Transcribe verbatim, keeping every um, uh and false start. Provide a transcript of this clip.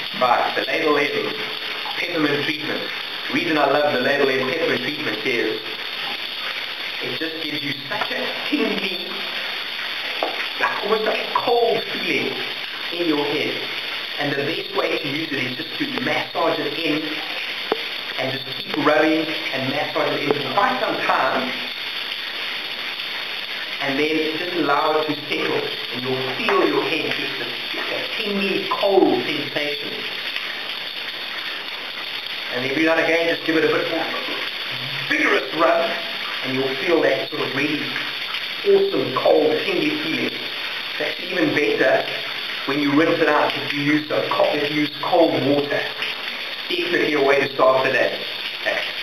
Right, the ladle end peppermint treatment. The reason I love the ladle end peppermint treatment is it just gives you such a tingly, like almost like a cold feeling in your head. And the best way to use it is just to massage it in and just keep rubbing and massage it in for quite some time. And then just allow it to settle, and you'll feel your head just a, a tingly, cold sensation. And every now and again, just give it a bit more vigorous rub, and you'll feel that sort of really awesome, cold, tingly feeling. It's actually even better when you rinse it out if you use, a, if you use cold water. Definitely a way to start the day. Okay.